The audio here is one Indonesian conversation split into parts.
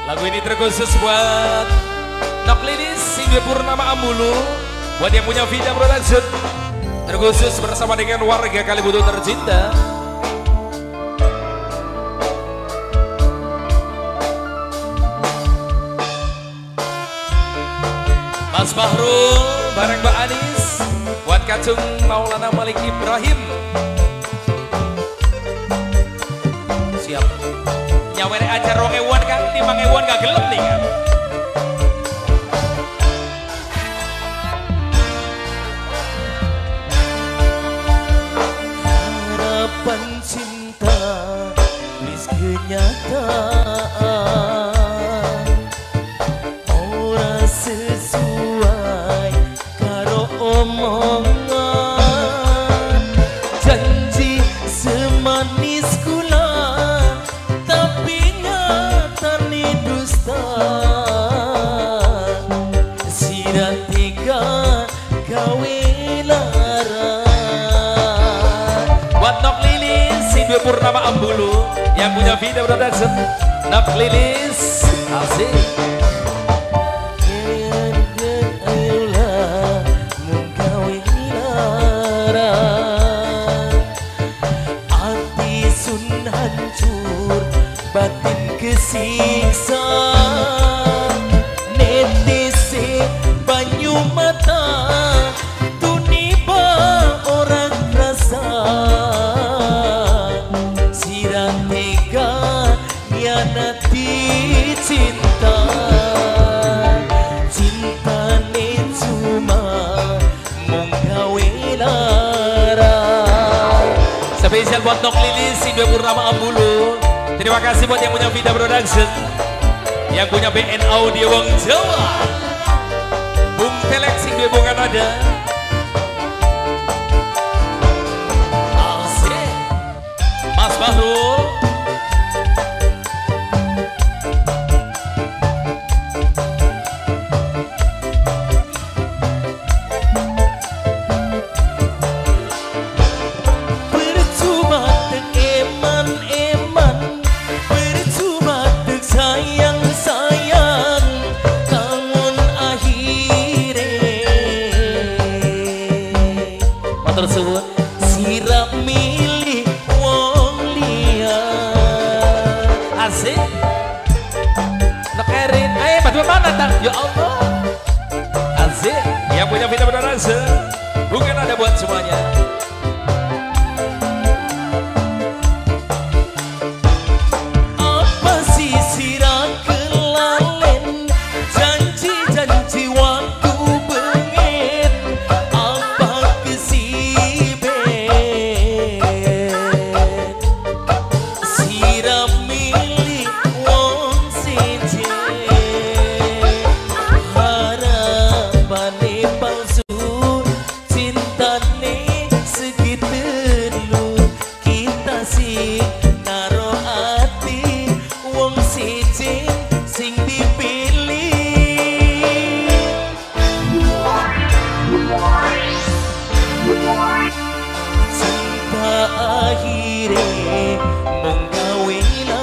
Lagu ini terkhusus buat Nok Lilis, Singgi Purnama Ambulu, buat yang punya Vida Production, terkhusus bersama dengan warga Kalibutu tercinta. Mas Bahrul bareng Mbak Anis, buat Kacung Maulana Malik Ibrahim. Siap. Nyawere aja rong ewan kan, 5 ewan gak gelem nih kan. Harapan cinta wis kenyataan, ora sesuai karo omongan. Janji semanis kula tapi nyatane dusta. Sira tega gawe larang. Buat Nok Lilis, Singgi Purnama Ambulu, yang punya Vida Production. Nok Lilis, asik. Ayolah mung gawe larang. Ati sun hancur, batin kesiksa. Netese banyu mata, tuniba orang rasa. Sira tega nyanati cinta. Cintane cuma mung gawe larang. Spesial buat Nok Lilis, Singgi Purnama Ambulu. Terima kasih buat yang punya Vida Production, yang punya BN Audio Wong Jawa, Bung Telek Singgi Bunga Nada. Asik. Mas Bahrul. Percuma tek eman-eman, percuma tek sayang-sayang, kangen akhire. Matur suwun, sirap milih wong liya. Asik. Nok Erin, ayo bantu mana tak? Ya Allah. Asik. Yang punya Vida Production, bukan ada buat semuanya. Apa sih sira kelalen, janji-janji waktu bengen, apa kesiben. Sira milih wong seje, harapane palsu, cintane segitelu. Kita sih naro ati wong seje sing dipilih. Cinta akhire mung gawe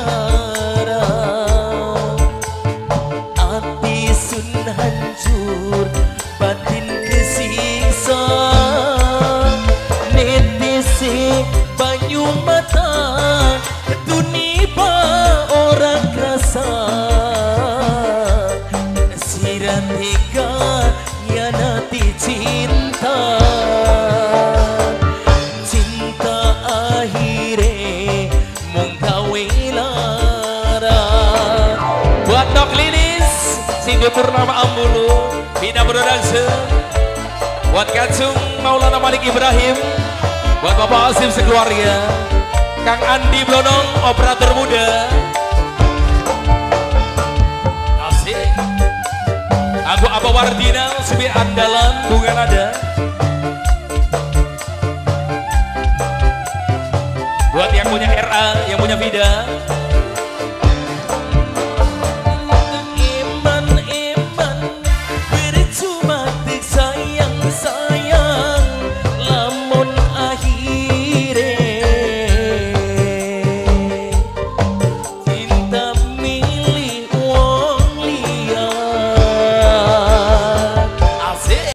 larang. Ati sun hancur, batin kesiksa. Netese banyu mata, tuniba orang rasa. Sira tega nyanati cinta. Cinta akhire mung gawe larang. Buat Nok Lilis, Singgi Purnama Ambulu, Vida Production. Buat Kacung Maulana Malik Ibrahim, buat Bapak Asim sekeluarga, Kang Andi Blonong, operator muda. Asik. Aku Aba Wardina, Subi Andalan, Bunga Nada. Buat yang punya RA, yang punya Vida,